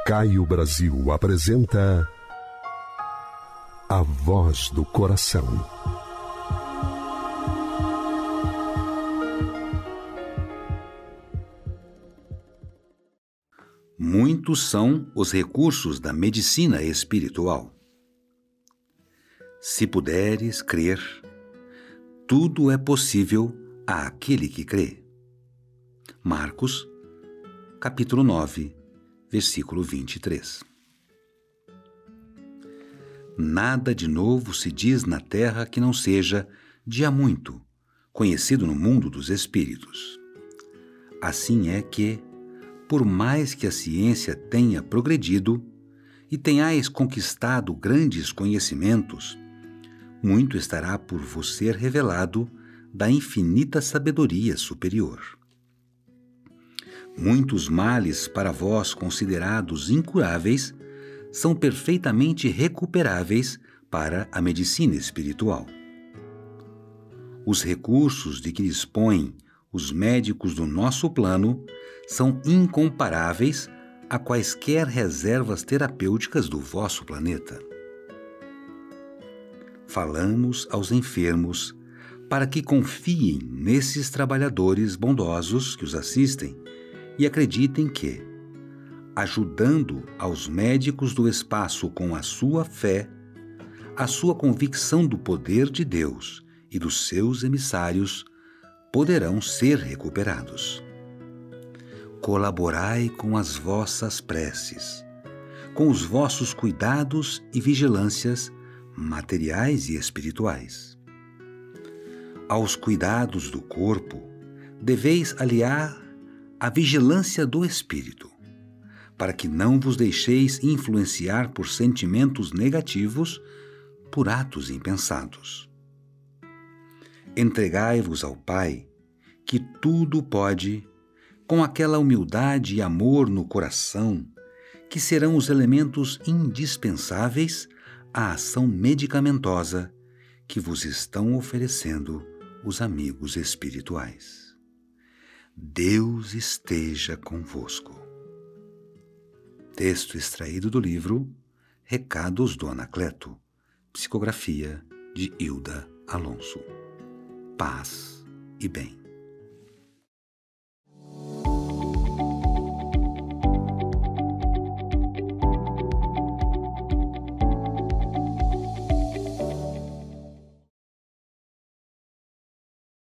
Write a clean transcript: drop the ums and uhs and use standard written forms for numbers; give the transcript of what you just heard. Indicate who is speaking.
Speaker 1: Caio Brasil apresenta A Voz do Coração.
Speaker 2: Muitos são os recursos da medicina espiritual. Se puderes crer, tudo é possível àquele que crê. Marcos, capítulo 9, versículo 23. Nada de novo se diz na terra que não seja, de há muito, conhecido no mundo dos espíritos. Assim é que, por mais que a ciência tenha progredido e tenhais conquistado grandes conhecimentos, muito estará por vos ser revelado da infinita sabedoria superior. Muitos males para vós considerados incuráveis são perfeitamente recuperáveis para a medicina espiritual. Os recursos de que dispõem os médicos do nosso plano são incomparáveis a quaisquer reservas terapêuticas do vosso planeta. Falamos aos enfermos para que confiem nesses trabalhadores bondosos que os assistem e acreditem que, ajudando aos médicos do espaço com a sua fé, a sua convicção do poder de Deus e dos seus emissários poderão ser recuperados. Colaborai com as vossas preces, com os vossos cuidados e vigilâncias materiais e espirituais. Aos cuidados do corpo, deveis aliar a vigilância do espírito, para que não vos deixeis influenciar por sentimentos negativos, por atos impensados. Entregai-vos ao Pai, que tudo pode, com aquela humildade e amor no coração, que serão os elementos indispensáveis à ação medicamentosa que vos estão oferecendo os amigos espirituais. Deus esteja convosco. Texto extraído do livro Recados do Anacleto, psicografia de Hilda Alonso. Paz e bem.